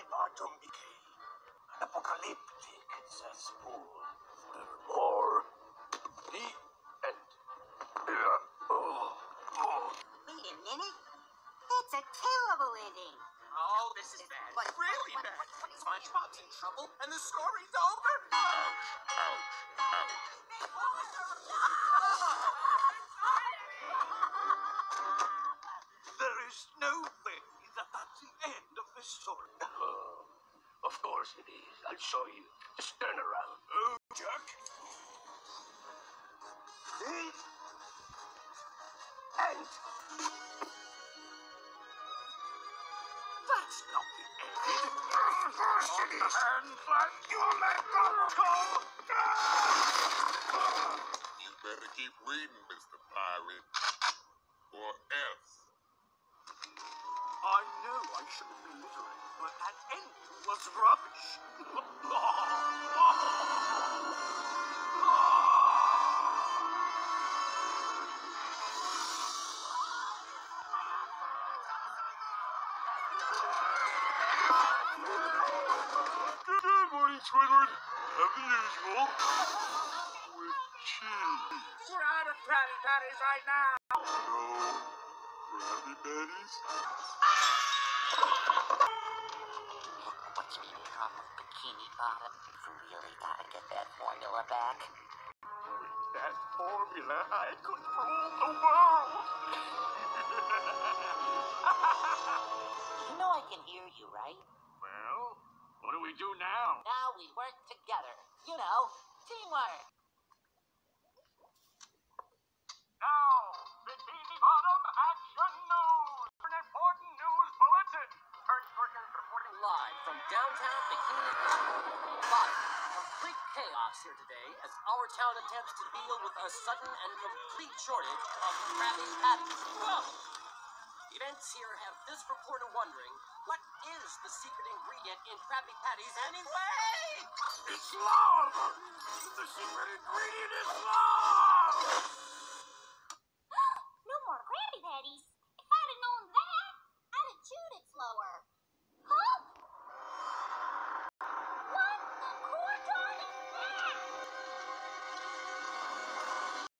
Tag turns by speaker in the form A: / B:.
A: bottom decay. An apocalyptic cesspool. Forevermore. The end.
B: Wait a minute. That's a terrible ending.
C: Oh, this is bad. Like, really bad. SpongeBob's in trouble, and the story's over.
A: There is no way that that's the end of this story. Of course it is. I'll show you. Just turn around. Oh, Jack. The end. That's not the end. On the hands like you let go.
D: You better keep reading, Mr. Pirate, or else.
A: I know I shouldn't be literate, but that ending was rubbish. Good morning, Squidward. Have the usual. With cheese.
C: We're out of Krabby Patties right now.
D: No Krabby Patties?
B: What's become of Bikini Bottom? Really gotta get that formula back.
A: With that formula, I could rule the world.
B: You know I can hear you, right?
A: Well, what do we do now?
B: Now we work together. You know, teamwork.
A: Now, Bikini Bottom Action News! An important news bulletin! First person's reporting
E: Live from downtown Bikini Bottom. Complete chaos here today as our town attempts to deal with a sudden and complete shortage of Krabby Patties. Whoa! Events here have this reporter wondering, what is the secret ingredient in Krabby Patties anyway?
A: It's love! The secret ingredient is love!